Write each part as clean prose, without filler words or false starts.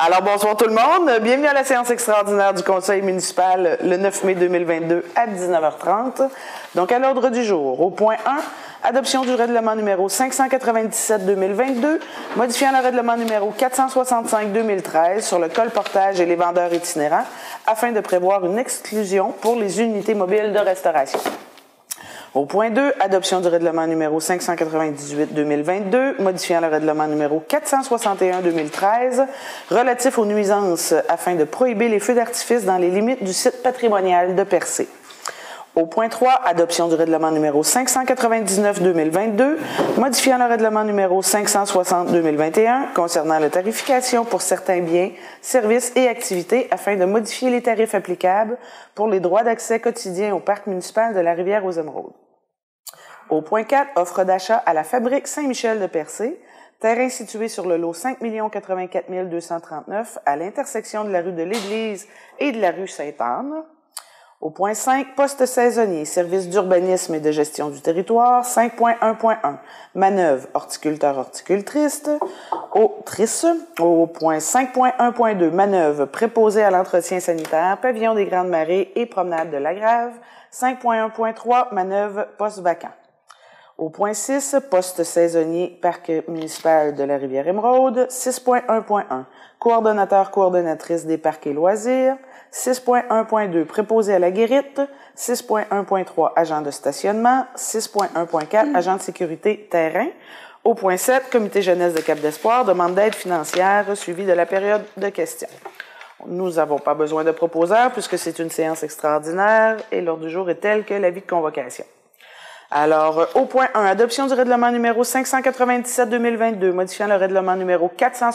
Alors, bonsoir tout le monde. Bienvenue à la séance extraordinaire du Conseil municipal le 9 mai 2022 à 19h30. Donc, à l'ordre du jour, au point 1, adoption du règlement numéro 597-2022, modifiant le règlement numéro 465-2013 sur le colportage et les vendeurs itinérants afin de prévoir une exclusion pour les unités mobiles de restauration. Au point 2, adoption du règlement numéro 598-2022, modifiant le règlement numéro 461-2013, relatif aux nuisances afin de prohiber les feux d'artifice dans les limites du site patrimonial de Percé. Au point 3, adoption du règlement numéro 599-2022, modifiant le règlement numéro 560-2021 concernant la tarification pour certains biens, services et activités afin de modifier les tarifs applicables pour les droits d'accès quotidien au parc municipal de la Rivière-aux-Émeraudes. Au point 4, offre d'achat à la Fabrique Saint-Michel de Percé, terrain situé sur le lot 5 084 239 à l'intersection de la rue de l'Église et de la rue Sainte-Anne. Au point 5, poste saisonnier, service d'urbanisme et de gestion du territoire, 5.1.1, manœuvre horticulteur-horticultrice. Au point 5.1.2, manœuvre préposée à l'entretien sanitaire, pavillon des Grandes Marées et promenade de la Grave, 5.1.3, manœuvre poste vacant. Au point 6, poste saisonnier, parc municipal de la Rivière-Émeraude, 6.1.1, coordonnateur-coordonnatrice des parcs et loisirs, 6.1.2, préposé à la guérite, 6.1.3, agent de stationnement, 6.1.4, agent de sécurité terrain. Au point 7, comité jeunesse de Cap d'Espoir, demande d'aide financière suivie de la période de questions. Nous n'avons pas besoin de proposeurs puisque c'est une séance extraordinaire et l'ordre du jour est tel que l'avis de convocation. Alors, au point 1, adoption du règlement numéro 597-2022, modifiant le règlement numéro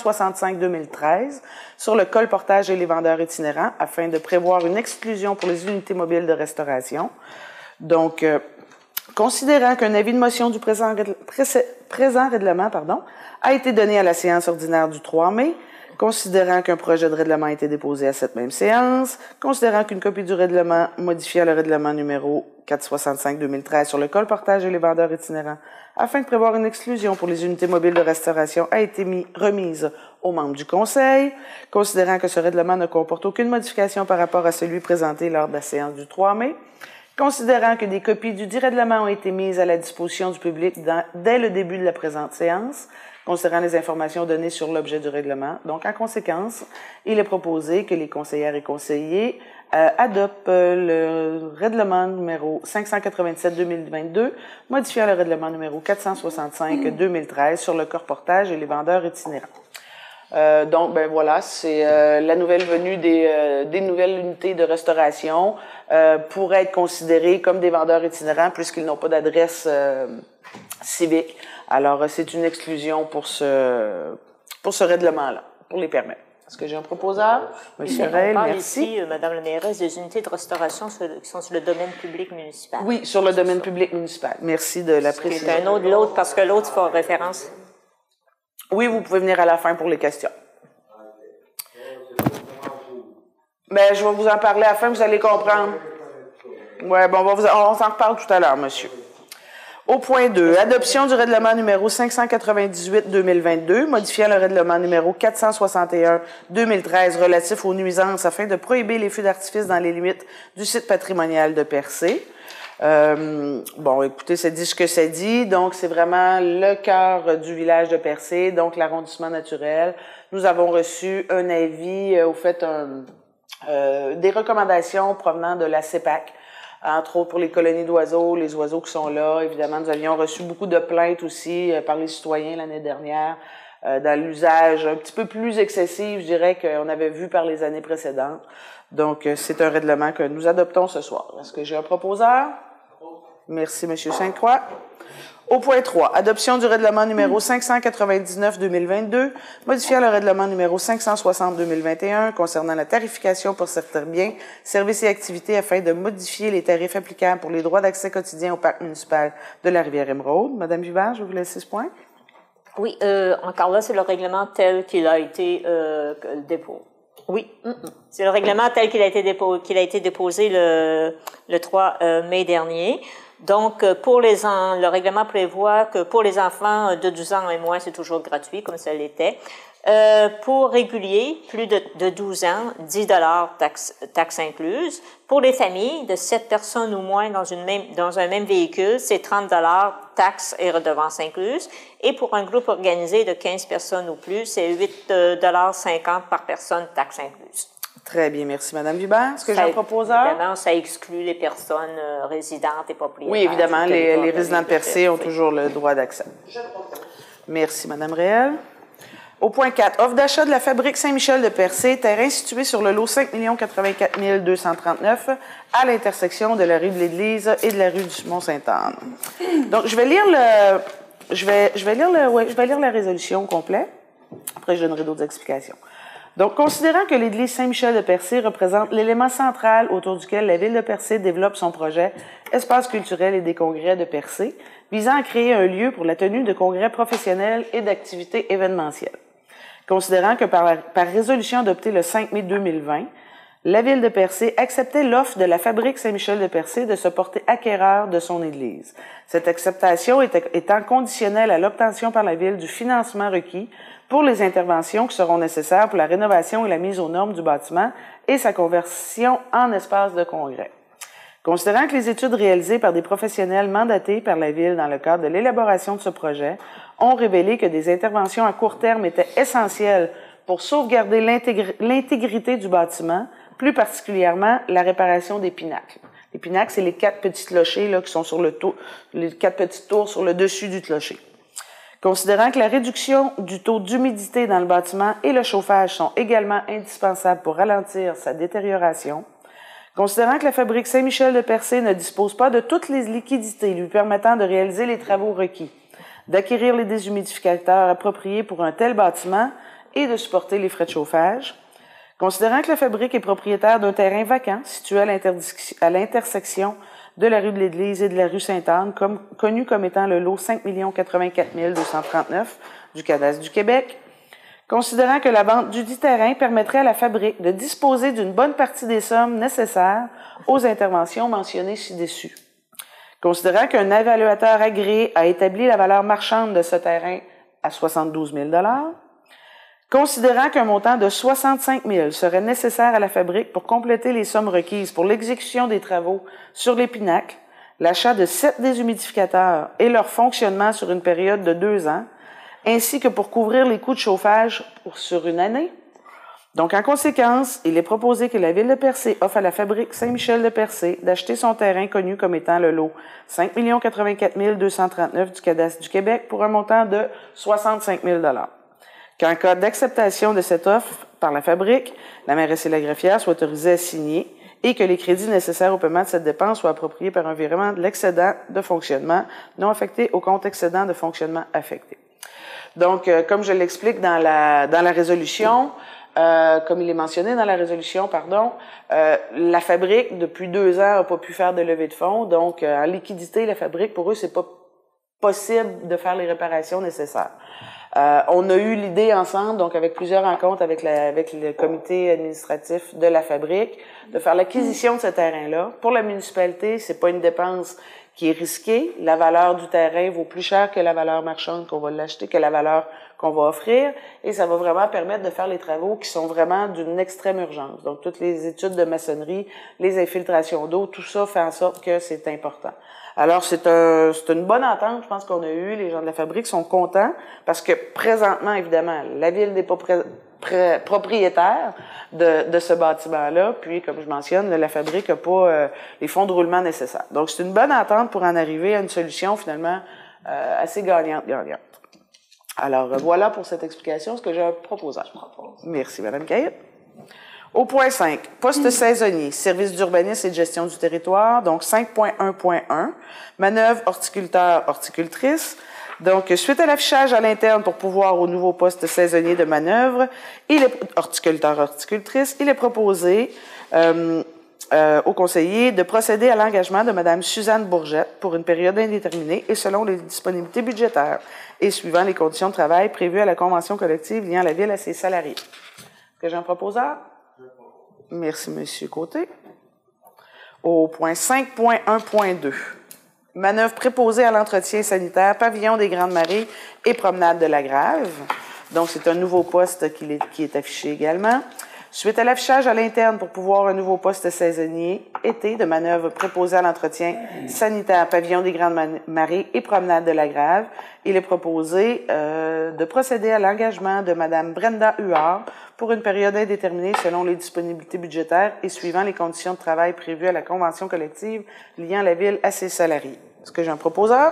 465-2013 sur le colportage et les vendeurs itinérants afin de prévoir une exclusion pour les unités mobiles de restauration. Donc, considérant qu'un avis de motion du présent règlement a été donné à la séance ordinaire du 3 mai, considérant qu'un projet de règlement a été déposé à cette même séance, considérant qu'une copie du règlement modifiant le règlement numéro 465-2013 sur le colportage et les vendeurs itinérants afin de prévoir une exclusion pour les unités mobiles de restauration a été remise aux membres du Conseil, considérant que ce règlement ne comporte aucune modification par rapport à celui présenté lors de la séance du 3 mai, considérant que des copies du dit règlement ont été mises à la disposition du public dès le début de la présente séance, considérant les informations données sur l'objet du règlement. Donc, en conséquence, il est proposé que les conseillères et conseillers adoptent le règlement numéro 597-2022, modifiant le règlement numéro 465-2013 sur le colportage et les vendeurs itinérants. Donc, ben voilà, c'est la nouvelle venue des nouvelles unités de restauration pourraient être considérées comme des vendeurs itinérants puisqu'ils n'ont pas d'adresse civique. Alors, c'est une exclusion pour ce règlement-là, pour les permettre. Est-ce que j'ai un proposeur? Monsieur Reil, merci. Ici, Madame la mairesse, des unités de restauration qui sont sur le domaine public municipal. Oui, sur le domaine public municipal. Merci de la précision. C'est un autre, l'autre, parce que l'autre fait référence. Oui, vous pouvez venir à la fin pour les questions. Ben, je vais vous en parler à la fin, vous allez comprendre. Oui, bon, on s'en reparle tout à l'heure, monsieur. Au point 2, adoption du règlement numéro 598-2022, modifiant le règlement numéro 461-2013 relatif aux nuisances afin de prohiber les feux d'artifice dans les limites du site patrimonial de Percé. Bon, écoutez, ça dit ce que ça dit. Donc, c'est vraiment le cœur du village de Percé, donc l'arrondissement naturel. Nous avons reçu un avis, des recommandations provenant de la CEPAC, entre autres pour les colonies d'oiseaux, les oiseaux qui sont là. Évidemment, nous avions reçu beaucoup de plaintes aussi par les citoyens l'année dernière dans l'usage un petit peu plus excessif, je dirais, qu'on avait vu par les années précédentes. Donc, c'est un règlement que nous adoptons ce soir. Est-ce que j'ai un proposeur? Merci, M. Sainte-Croix. Au point 3, adoption du règlement numéro 599-2022, modifiant le règlement numéro 560-2021 concernant la tarification pour certains biens, services et activités afin de modifier les tarifs applicables pour les droits d'accès quotidien au parc municipal de la Rivière-Émeraude. Madame Vivard, je vous laisse 6 points. Oui, encore là, c'est le règlement tel qu'il a été déposé. Oui, c'est le règlement tel qu'il a été déposé le 3 mai dernier. Donc, le règlement prévoit que pour les enfants de 12 ans et moins, c'est toujours gratuit, comme ça l'était. Pour réguliers, plus de 12 ans, 10 taxes incluses. Pour les familles de 7 personnes ou moins dans un même véhicule, c'est 30 taxes et redevances incluses. Et pour un groupe organisé de 15 personnes ou plus, c'est 8,50 par personne, taxes incluses. Très bien, merci Mme Hubert. Est-ce que j'ai un proposeur? Évidemment, ça exclut les personnes résidentes et propriétaires. Oui, évidemment, les résidents de Percé ont toujours le droit d'accès. Merci Mme Réal. Au point 4, offre d'achat de la fabrique Saint-Michel de Percé, terrain situé sur le lot 5 084 239 à l'intersection de la rue de l'Église et de la rue du Mont-Sainte-Anne. Donc, je vais lire la résolution au complet. Après, je donnerai d'autres explications. Donc, considérant que l'église Saint-Michel de Percé représente l'élément central autour duquel la ville de Percé développe son projet Espace culturel et des congrès de Percé, visant à créer un lieu pour la tenue de congrès professionnels et d'activités événementielles. Considérant que par résolution adoptée le 5 mai 2020, la ville de Percé acceptait l'offre de la fabrique Saint-Michel de Percé de se porter acquéreur de son église. Cette acceptation étant conditionnelle à l'obtention par la ville du financement requis pour les interventions qui seront nécessaires pour la rénovation et la mise aux normes du bâtiment et sa conversion en espace de congrès. Considérant que les études réalisées par des professionnels mandatés par la Ville dans le cadre de l'élaboration de ce projet ont révélé que des interventions à court terme étaient essentielles pour sauvegarder l'intégrité du bâtiment, plus particulièrement la réparation des pinacles. Les pinacles, c'est les 4 petits clochers là, qui sont sur les 4 petites tours sur le dessus du clocher. Considérant que la réduction du taux d'humidité dans le bâtiment et le chauffage sont également indispensables pour ralentir sa détérioration, considérant que la fabrique Saint-Michel de Percé ne dispose pas de toutes les liquidités lui permettant de réaliser les travaux requis, d'acquérir les déshumidificateurs appropriés pour un tel bâtiment et de supporter les frais de chauffage, considérant que la fabrique est propriétaire d'un terrain vacant situé à l'intersection de la rue de l'Église et de la rue Sainte-Anne, connu comme étant le lot 5 084 239 du Cadastre du Québec, considérant que la vente dudit terrain permettrait à la fabrique de disposer d'une bonne partie des sommes nécessaires aux interventions mentionnées ci-dessus. Considérant qu'un évaluateur agréé a établi la valeur marchande de ce terrain à 72 000 considérant qu'un montant de 65 000 serait nécessaire à la fabrique pour compléter les sommes requises pour l'exécution des travaux sur les pinacles, l'achat de 7 déshumidificateurs et leur fonctionnement sur une période de 2 ans, ainsi que pour couvrir les coûts de chauffage sur une année. Donc, en conséquence, il est proposé que la Ville de Percé offre à la fabrique Saint-Michel de Percé d'acheter son terrain connu comme étant le lot 5 084 239 du Cadastre du Québec pour un montant de 65 000 qu'en cas d'acceptation de cette offre par la fabrique, la mairesse et la greffière soient autorisées à signer et que les crédits nécessaires au paiement de cette dépense soient appropriés par un virement de l'excédent de fonctionnement non affecté au compte excédent de fonctionnement affecté. Donc, comme je l'explique dans la résolution, comme il est mentionné dans la résolution, la fabrique, depuis 2 ans, n'a pas pu faire de levée de fonds. Donc, en liquidité, la fabrique, pour eux, c'est pas possible de faire les réparations nécessaires. On a eu l'idée ensemble, donc avec plusieurs rencontres avec le comité administratif de la fabrique, de faire l'acquisition de ce terrain-là. Pour la municipalité, c'est pas une dépense qui est risquée. La valeur du terrain vaut plus cher que la valeur marchande qu'on va l'acheter, que la valeur qu'on va offrir, et ça va vraiment permettre de faire les travaux qui sont vraiment d'une extrême urgence. Donc, toutes les études de maçonnerie, les infiltrations d'eau, tout ça fait en sorte que c'est important. Alors, c'est une bonne entente, je pense qu'on a eu. Les gens de la fabrique sont contents parce que présentement, évidemment, la ville n'est pas propriétaire de ce bâtiment-là. Puis, comme je mentionne, la fabrique n'a pas les fonds de roulement nécessaires. Donc, c'est une bonne entente pour en arriver à une solution, finalement, assez gagnante-gagnante. Alors, voilà pour cette explication, ce que j'ai proposé. Merci, Mme Caillette. Au point 5, poste saisonnier, service d'urbanisme et de gestion du territoire, donc 5.1.1, manœuvre horticulteur-horticultrice. Donc, suite à l'affichage à l'interne pour pouvoir au nouveau poste saisonnier de manœuvre, horticulteur-horticultrice, il est proposé au conseiller de procéder à l'engagement de Mme Suzanne Bourgette pour une période indéterminée et selon les disponibilités budgétaires et suivant les conditions de travail prévues à la convention collective liant la Ville à ses salariés. Est-ce que j'ai un proposeur? Merci, M. Côté. Au point 5.1.2, manœuvre préposée à l'entretien sanitaire, pavillon des Grandes Marées et promenade de la Grave. Donc, c'est un nouveau poste qui est affiché également. Suite à l'affichage à l'interne pour pouvoir un nouveau poste saisonnier, été de manœuvre préposé à l'entretien sanitaire, pavillon des Grandes Marées et promenade de la Grave, il est proposé de procéder à l'engagement de Mme Brenda Huard pour une période indéterminée selon les disponibilités budgétaires et suivant les conditions de travail prévues à la convention collective liant la Ville à ses salariés. Est-ce que j'ai un proposeur?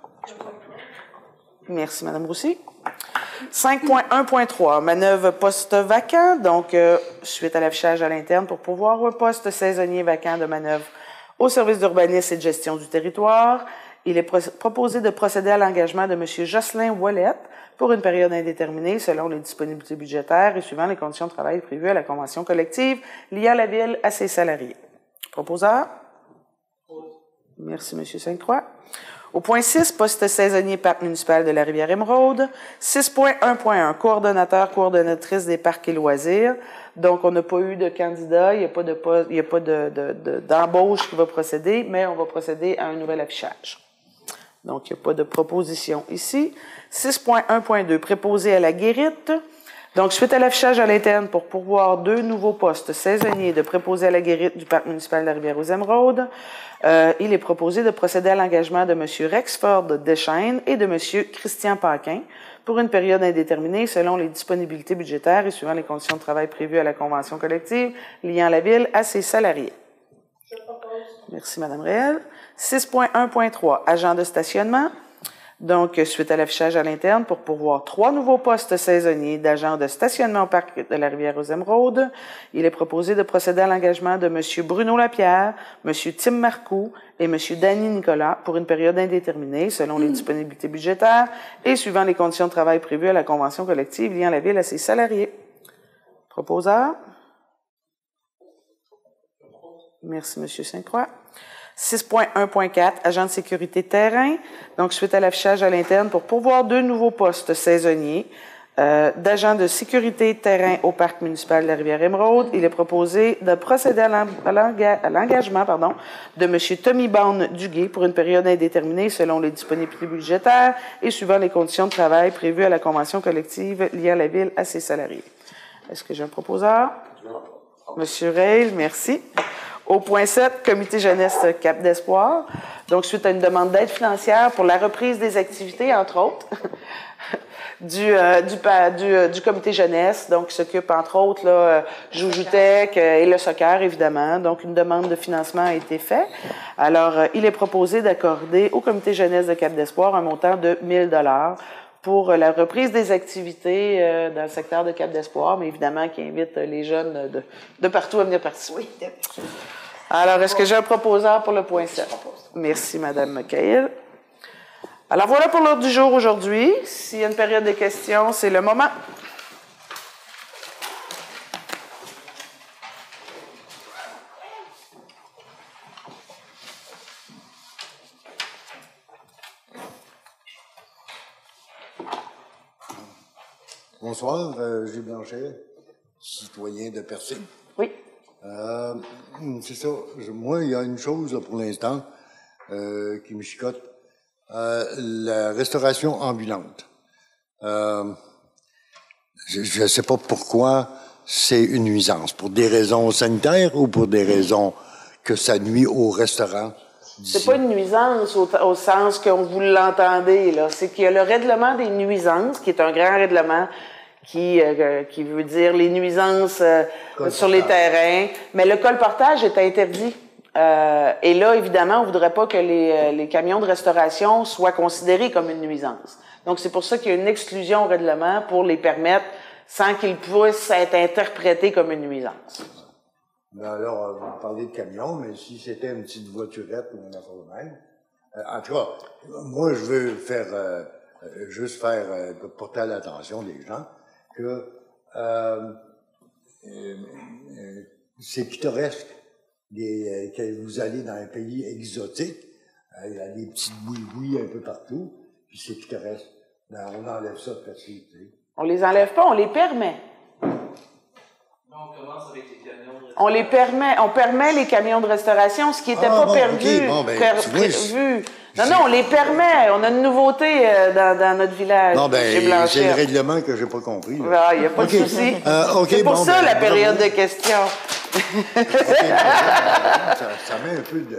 Merci, Mme Roussy. 5.1.3, manœuvre poste vacant, donc suite à l'affichage à l'interne pour pourvoir un poste saisonnier vacant de manœuvre au service d'urbanisme et de gestion du territoire. Il est proposé de procéder à l'engagement de M. Jocelyn Ouellette pour une période indéterminée selon les disponibilités budgétaires et suivant les conditions de travail prévues à la convention collective liant la Ville à ses salariés. Proposeur? Merci, M. Sainte-Croix. Au point 6, poste saisonnier parc municipal de la Rivière-Émeraude. 6.1.1, coordonnateur, coordonnatrice des parcs et loisirs. Donc, on n'a pas eu de candidat, il n'y a pas d'embauche qui va procéder, mais on va procéder à un nouvel affichage. Donc, il n'y a pas de proposition ici. 6.1.2, préposé à la guérite. Donc, suite à l'affichage à l'interne pour pourvoir 2 nouveaux postes saisonniers de préposé à la guérite du parc municipal de la Rivière-aux-Émeraudes, il est proposé de procéder à l'engagement de M. Rexford Deschaines et de M. Christian Paquin pour une période indéterminée selon les disponibilités budgétaires et suivant les conditions de travail prévues à la convention collective liant la Ville à ses salariés. Je propose. Merci, Mme Réel. 6.1.3, agent de stationnement. Donc, suite à l'affichage à l'interne pour pourvoir 3 nouveaux postes saisonniers d'agents de stationnement au parc de la Rivière-aux-Émeraudes, il est proposé de procéder à l'engagement de M. Bruno Lapierre, M. Tim Marcoux et M. Danny Nicolas pour une période indéterminée selon les disponibilités budgétaires et suivant les conditions de travail prévues à la convention collective liant la Ville à ses salariés. Proposeur? Merci, M. Sainte-Croix. 6.1.4, agent de sécurité terrain. Donc, suite à l'affichage à l'interne pour pourvoir 2 nouveaux postes saisonniers d'agent de sécurité terrain au parc municipal de la Rivière-Émeraude, il est proposé de procéder à l'engagement de M. Tommy Baun Duguay pour une période indéterminée selon les disponibilités budgétaires et suivant les conditions de travail prévues à la convention collective liant la Ville à ses salariés. Est-ce que j'ai un proposeur? Monsieur Reil, merci. Au point 7, comité jeunesse Cap d'Espoir. Donc, suite à une demande d'aide financière pour la reprise des activités, entre autres, du comité jeunesse, donc qui s'occupe, entre autres, là, Joujou-Tech et le soccer, évidemment. Donc, une demande de financement a été faite. Alors, il est proposé d'accorder au comité jeunesse de Cap d'Espoir un montant de 1 000 $ pour la reprise des activités dans le secteur de Cap d'Espoir, mais évidemment qui invite les jeunes de partout à venir participer. Oui. Alors, est-ce que j'ai un proposeur pour le point 7? Merci, Mme Cahill. Alors, voilà pour l'ordre du jour aujourd'hui. S'il y a une période de questions, c'est le moment. Bonsoir, Gilles Blanchet, citoyen de Percé. Oui. C'est ça. Moi, il y a une chose là, pour l'instant qui me chicote. La restauration ambulante. Je ne sais pas pourquoi c'est une nuisance. Pour des raisons sanitaires ou pour des raisons que ça nuit au restaurant? C'est pas une nuisance au sens que vous l'entendez, là. C'est qu'il y a le règlement des nuisances, qui est un grand règlement qui veut dire les nuisances sur les terrains. Mais le colportage est interdit. Et là, évidemment, on voudrait pas que les camions de restauration soient considérés comme une nuisance. Donc, c'est pour ça qu'il y a une exclusion au règlement pour les permettre sans qu'ils puissent être interprétés comme une nuisance. Ben alors, vous parlez de camion, mais si c'était une petite voiturette ou une affaire de même, en tout cas, moi, je veux faire, porter à l'attention des gens que c'est pittoresque que vous allez dans un pays exotique, il y a des petites bouilles un peu partout, puis c'est pittoresque. Ben, on enlève ça de Percé, tu sais. On les enlève pas, on les permet. On commence avec les camions de On permet les camions de restauration, ce qui n'était pas perdu, prévu. Non, on les permet. On a une nouveauté dans notre village. Non, c'est le règlement que j'ai pas compris. Il n'y a pas de souci. C'est pour ça la période de questions. Ça met un peu de...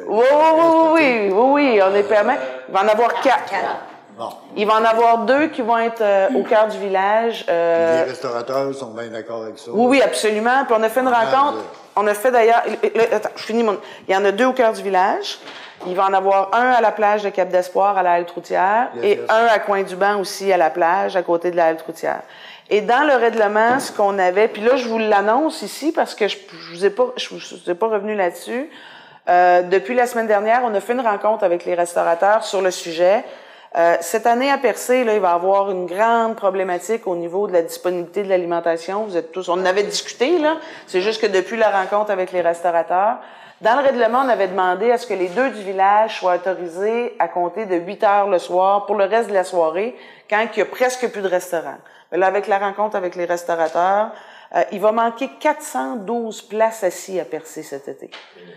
Oui, on les permet. Il va en avoir 4. Bon. Il va en avoir 2 qui vont être au cœur du village. Les restaurateurs sont bien d'accord avec ça. Oui, absolument. Puis on a fait une rencontre. On a fait d'ailleurs... Attends, je finis mon... Il y en a 2 au cœur du village. Il va en avoir un à la plage de Cap d'Espoir, à la halte routière, et un à Coin-du-Banc aussi, à la plage, à côté de la halte routière. Et dans le règlement, ce qu'on avait... Puis là, je vous l'annonce ici parce que je vous ai pas revenu là-dessus. Depuis la semaine dernière, on a fait une rencontre avec les restaurateurs sur le sujet. Cette année à Percé, là, il va y avoir une grande problématique au niveau de la disponibilité de l'alimentation. Vous êtes tous, on en avait discuté, là. C'est juste que depuis la rencontre avec les restaurateurs, dans le règlement, on avait demandé à ce que les 2 du village soient autorisés à compter de 8 heures le soir pour le reste de la soirée, quand il y a presque plus de restaurants. Mais là, avec la rencontre avec les restaurateurs, il va manquer 412 places assises à Percé cet été.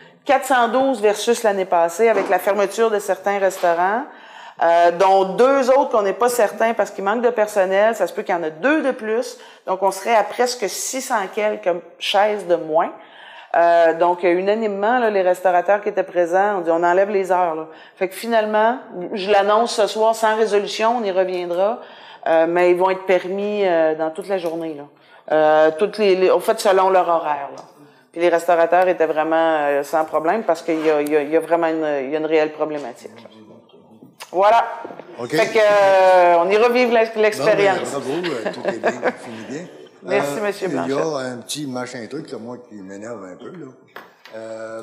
412 versus l'année passée, avec la fermeture de certains restaurants. Dont 2 autres qu'on n'est pas certain parce qu'il manque de personnel. Ça se peut qu'il y en a 2 de plus. Donc, on serait à presque 600 quelques chaises de moins. Donc, unanimement, là, les restaurateurs qui étaient présents, on dit on enlève les heures. Là. Fait que finalement, je l'annonce ce soir sans résolution, on y reviendra, mais ils vont être permis dans toute la journée. Là. Au fait, selon leur horaire. Là. Puis les restaurateurs étaient vraiment sans problème parce qu'il y a vraiment une réelle problématique. Là. Voilà. Okay. Fait que on y revive l'expérience. Bravo, tout est bien, fini bien. Merci, M. Blanchet. Il y a un petit machin truc, là, moi, qui m'énerve un peu, là.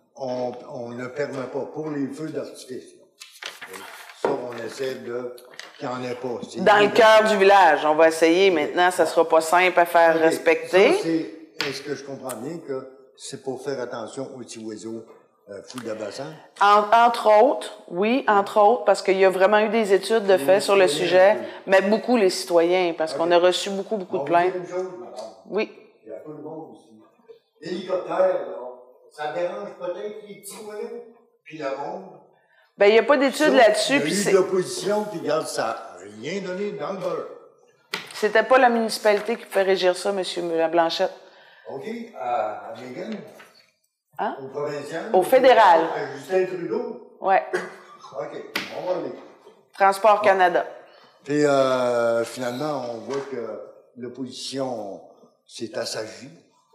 On ne permet pas pour les feux d'artifice. Ça, on essaie de qu'il n'y en ait pas. Dans le cœur du village, on va essayer. Maintenant, ça sera pas simple à faire respecter. Ça, est-ce que je comprends bien que c'est pour faire attention aux petits oiseaux? Fouille de bassin? Entre autres, oui, parce qu'il y a vraiment eu des études de fait sur le sujet, mais beaucoup les citoyens, parce qu'on a reçu beaucoup de plaintes. Une chose, madame. Oui. Il y a tout le monde aussi. L'hélicoptère, là, ça dérange peut-être les petits oiseaux, puis le monde. Ben, il n'y a pas d'études là-dessus. Il y a eu de l'opposition, puis regarde, ça n'a rien donné dans le beurre. C'était pas la municipalité qui fait régir ça, M. Blanchette. OK, à Megan. Hein? Au provincial? Au fédéral. À Justin Trudeau? Oui. OK, on va aller. Transport Canada. Puis finalement, on voit que l'opposition s'est assagie.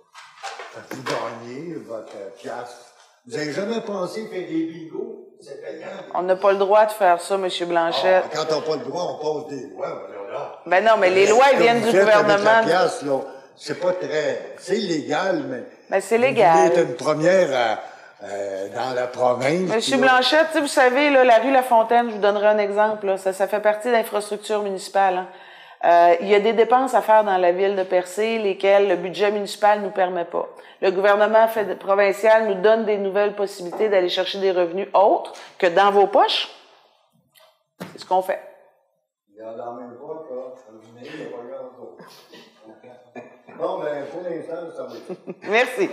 Vous gagnez votre piastre. Vous n'avez jamais pensé faire des bingos? C'est payant. On n'a pas le droit de faire ça, M. Blanchette. Quand on n'a pas le droit, on passe des lois. Ben non, mais les lois, elles viennent du gouvernement. C'est pas très... C'est légal, mais... Ben, c'est légal. Vous êtes une première dans la province. Monsieur Blanchette, vous savez, là, la rue La Fontaine, je vous donnerai un exemple, là, ça fait partie de l'infrastructure municipale. Hein. Il y a des dépenses à faire dans la ville de Percé, lesquelles le budget municipal nous permet pas. Le gouvernement provincial nous donne des nouvelles possibilités d'aller chercher des revenus autres que dans vos poches. C'est ce qu'on fait. Il y en a même pas, il n'y a pas grand-chose. Non, mais pour l'instant, ça va être. Merci.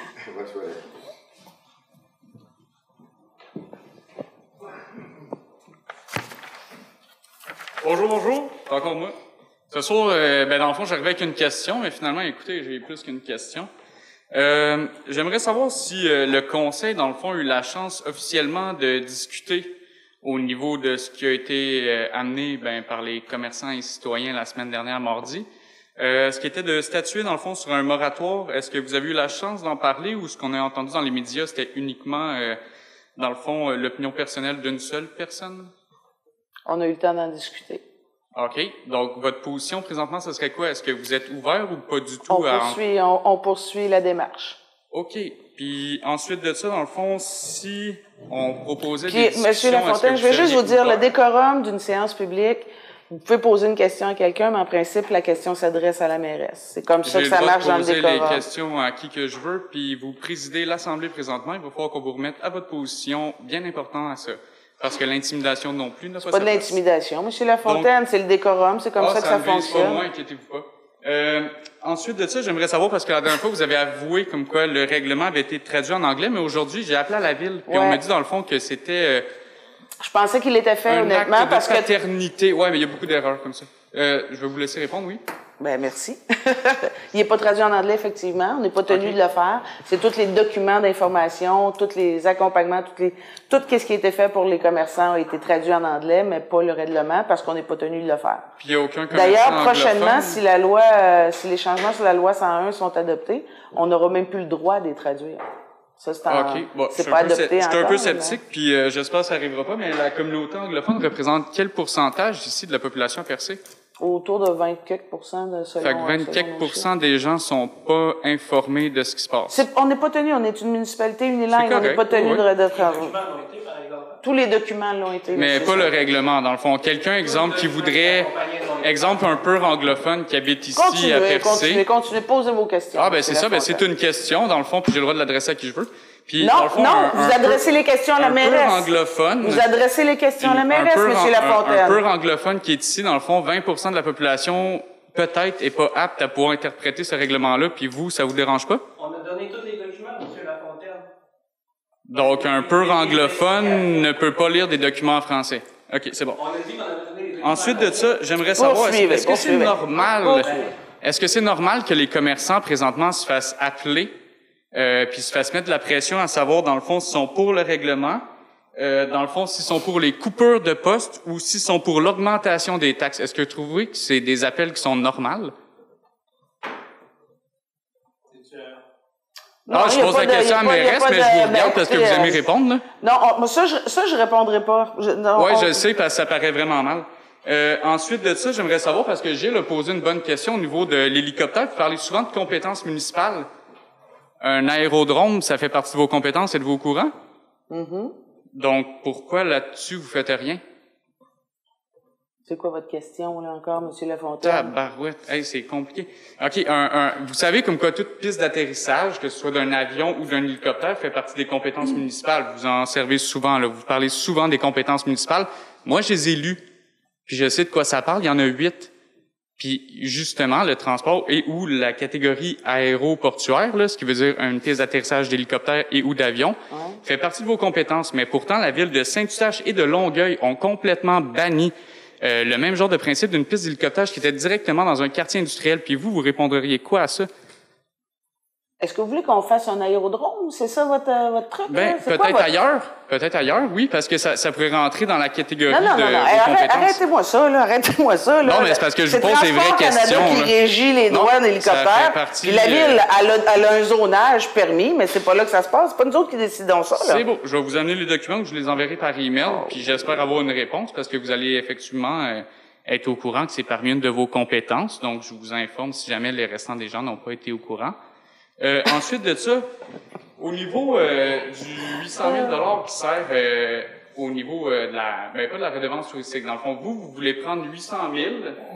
Bonjour, c'est encore moi. Ce soir, dans le fond, j'arrivais avec une question, mais finalement, écoutez, j'ai plus qu'une question. J'aimerais savoir si le Conseil, dans le fond, a eu la chance officiellement de discuter au niveau de ce qui a été amené par les commerçants et citoyens la semaine dernière, mardi. Ce qui était de statuer, dans le fond, sur un moratoire. Est-ce que vous avez eu la chance d'en parler ou ce qu'on a entendu dans les médias, c'était uniquement, dans le fond, l'opinion personnelle d'une seule personne? On a eu le temps d'en discuter. OK. Donc, votre position présentement, ce serait quoi? Est-ce que vous êtes ouvert ou pas du tout? On poursuit la démarche. OK. Puis ensuite de ça, dans le fond, si on proposait des discussions... Monsieur Lafontaine, je vais juste vous dire, le décorum d'une séance publique, vous pouvez poser une question à quelqu'un, mais en principe, la question s'adresse à la mairesse. C'est comme ça que ça marche dans le décorum. J'ai le droit de poser les questions à qui que je veux, puis vous présidez l'Assemblée présentement. Il va falloir qu'on vous remette à votre position, bien important à ça. Parce que l'intimidation non plus n'a pas de l'intimidation, Monsieur Lafontaine, c'est le décorum, c'est comme ça que ça fonctionne. Ça me vise pas, moi, inquiétez-vous pas. Ensuite de ça, j'aimerais savoir, parce que la dernière fois, vous avez avoué comme quoi le règlement avait été traduit en anglais, mais aujourd'hui, j'ai appelé à la ville, et on m'a dit, dans le fond, que c'était Je pensais qu'il était fait, un honnêtement, acte de parce que... paternité. Ouais, mais il y a beaucoup d'erreurs comme ça. Je vais vous laisser répondre, oui. Ben merci. Il n'est pas traduit en anglais, effectivement. On n'est pas tenu de le faire. C'est tous les documents d'information, tous les accompagnements, tout ce qui a été fait pour les commerçants a été traduit en anglais, mais pas le règlement parce qu'on n'est pas tenu de le faire. Puis il n'y a aucun commerçant D'ailleurs, prochainement, anglophone. si les changements sur la loi 101 sont adoptés, on n'aura même plus le droit de les traduire. Ça, c'est c'est pas adopté encore. Je suis un peu sceptique, puis j'espère que ça n'arrivera pas, mais la communauté anglophone représente quel pourcentage ici de la population percée? Autour de 20 quelques % de selon. Fait que 20 quelques % des gens sont pas informés de ce qui se passe. On n'est pas tenu, on est une municipalité unilingue, on n'est pas tenu de travaux. Tous les documents l'ont été. Mais pas le règlement, dans le fond. Quelqu'un, exemple, qui voudrait, exemple, un pur anglophone qui habite ici à Percé. Continuez, posez vos questions. Ah, ben c'est ça, ben c'est une question, dans le fond, puis j'ai le droit de l'adresser à qui je veux. Puis, non, dans le fond, vous adressez les questions à la mairesse. Un pur anglophone. Vous adressez les questions à la mairesse, M. Lafontaine. Un pur anglophone qui est ici, dans le fond, 20% de la population, peut-être, est pas apte à pouvoir interpréter ce règlement-là, puis vous, ça vous dérange pas? On a donné tous les documents, M. Lafontaine. Donc, un pur anglophone ne peut pas lire des documents en français. OK, c'est bon. On a dit qu'on avait donné les documents. Ensuite de ça, j'aimerais savoir, est-ce que c'est normal, est-ce que c'est normal que les commerçants, présentement, se fassent appeler puis se fassent mettre de la pression à savoir, dans le fond, s'ils sont pour le règlement, dans le fond, s'ils sont pour les coupures de postes ou s'ils sont pour l'augmentation des taxes. Est-ce que vous trouvez que c'est des appels qui sont normaux? Non, je pose la question à mairesse, mais je vous regarde parce que vous aimez répondre, là. Non, ça, je répondrai pas. Je le sais, parce que ça paraît vraiment mal. Ensuite de ça, j'aimerais savoir, parce que Gilles a posé une bonne question au niveau de l'hélicoptère. Vous parlez souvent de compétences municipales. Un aérodrome, ça fait partie de vos compétences, êtes-vous au courant? Mm-hmm. Donc, pourquoi là-dessus, vous faites rien? C'est quoi votre question, là, encore, M. Lafontaine? Tabarouette. Hey, c'est compliqué. OK, vous savez comme quoi toute piste d'atterrissage, que ce soit d'un avion ou d'un hélicoptère, fait partie des compétences municipales. Vous en servez souvent, là. Vous parlez souvent des compétences municipales. Moi, je les ai lues. Puis je sais de quoi ça parle. Il y en a 8. Puis, justement, le transport et ou la catégorie aéroportuaire, là, ce qui veut dire une piste d'atterrissage d'hélicoptère et ou d'avion, fait partie de vos compétences. Mais pourtant, la ville de Saint-Eustache et de Longueuil ont complètement banni le même genre de principe d'une piste d'hélicoptère qui était directement dans un quartier industriel. Puis vous répondriez quoi à ça? Est-ce que vous voulez qu'on fasse un aérodrome? C'est ça votre truc? Ben, peut-être ailleurs. Peut-être ailleurs, oui, parce que ça pourrait rentrer dans la catégorie de compétences. Arrêtez-moi ça, là. Non, mais c'est parce que je vous pose des vraies questions. C'est Transport Canada qui régit les droits d'hélicoptère. Puis la ville, elle a un zonage permis, mais c'est pas là que ça se passe. C'est pas nous autres qui décidons ça, là. C'est beau. Je vais vous amener les documents, je les enverrai par email, puis j'espère avoir une réponse, parce que vous allez effectivement être au courant que c'est parmi une de vos compétences. Donc, je vous informe si jamais les restants des gens n'ont pas été au courant. Ensuite de ça, au niveau du 800 000 qui sert au niveau de la, pas de la redevance touristique. Dans le fond, vous voulez prendre 800 000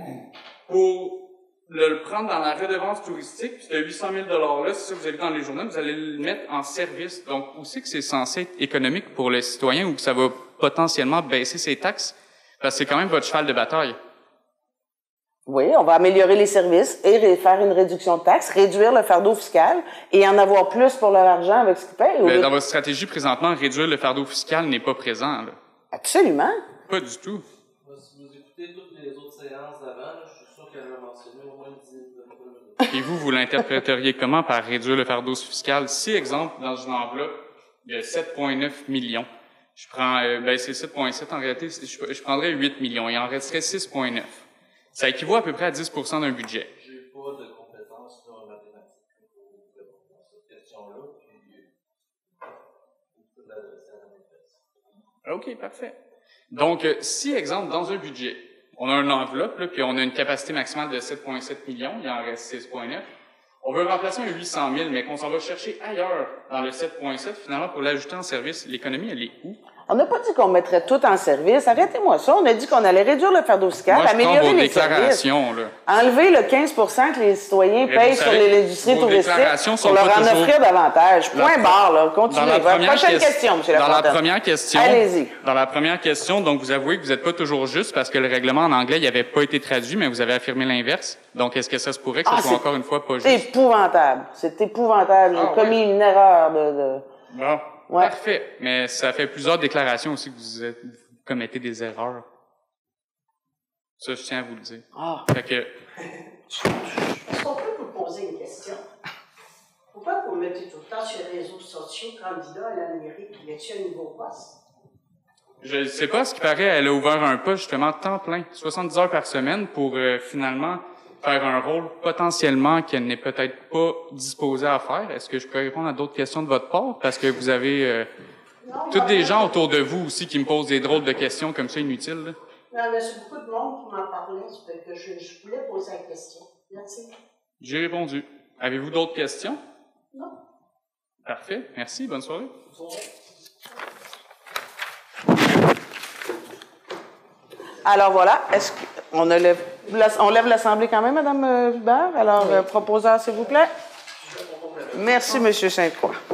pour le prendre dans la redevance touristique, puis ce 800 000 $-là, si ça vous avez dans les journaux, vous allez le mettre en service. Donc, aussi que c'est censé être économique pour le citoyen ou que ça va potentiellement baisser ses taxes, parce que c'est quand même votre cheval de bataille. Oui, on va améliorer les services et faire une réduction de taxes, réduire le fardeau fiscal et en avoir plus pour leur argent avec ce qu'ils payent. Mais dans votre stratégie, présentement, réduire le fardeau fiscal n'est pas présent, là. Absolument. Pas du tout. Si vous écoutez toutes les autres séances d'avant, je suis sûr qu'elle a mentionné au moins 10. Et vous l'interpréteriez comment par réduire le fardeau fiscal? Si, exemple, dans une enveloppe, il y a 7,9 millions. Je prends, c'est 7,7 en réalité, je prendrais 8 millions. Il en resterait 6,9. Ça équivaut à peu près à 10% d'un budget. J'ai pas de compétences en mathématiques pour cette question-là, puis l'adresser à la maîtresse. OK, parfait. Donc, si, exemple, dans un budget, on a une enveloppe, là, puis on a une capacité maximale de 7,7 millions, il en reste 6,9, on veut remplacer un 800 000, mais qu'on s'en va chercher ailleurs dans le 7,7, finalement, pour l'ajouter en service, l'économie, elle est où? On n'a pas dit qu'on mettrait tout en service. Arrêtez-moi ça. On a dit qu'on allait réduire le fardeau fiscal, Moi, je prends améliorer vos les services. déclarations, là. Enlever le 15 que les citoyens Mais payent vous sur savez, l'industrie vos touristique déclarations pour sont leur pas en toujours- offrir davantage. Point barre, là. Continuez. Prochaine question, M. Dans la Lafontaine. première question, Allez-y. dans la première question, donc vous avouez que vous n'êtes pas toujours juste parce que le règlement en anglais, il n'avait pas été traduit, mais vous avez affirmé l'inverse. Donc, est-ce que ça se pourrait que ce soit encore une fois pas C'est juste? épouvantable. C'est épouvantable. J'ai Ah, commis une erreur de... Bon, Ouais. parfait. Mais ça fait plusieurs déclarations aussi que vous commettez des erreurs. Ça, je tiens à vous le dire. Ah. Fait que, Est-ce qu'on peut vous poser une question? Pourquoi vous mettez tout le temps sur les réseaux sociaux candidat à la mairie? Y a-t-il un nouveau poste? je ne sais pas, ce qui paraît, elle a ouvert un poste justement temps plein, 70 heures par semaine pour finalement faire un rôle potentiellement qu'elle n'est peut-être pas disposée à faire. Est-ce que je peux répondre à d'autres questions de votre part? Parce que vous avez toutes des gens autour de vous aussi qui me posent des drôles de questions comme ça inutiles. Là. Non, mais c'est beaucoup de monde qui m'en parlait, ça fait que je voulais poser la question. Merci. J'ai répondu. Avez-vous d'autres questions? Non. Parfait. Merci. Bonne soirée. Alors voilà, est-ce qu'on lève l'Assemblée quand même, Mme Hubert? Alors, proposeur, s'il vous plaît. Merci, M. Sainte-Croix.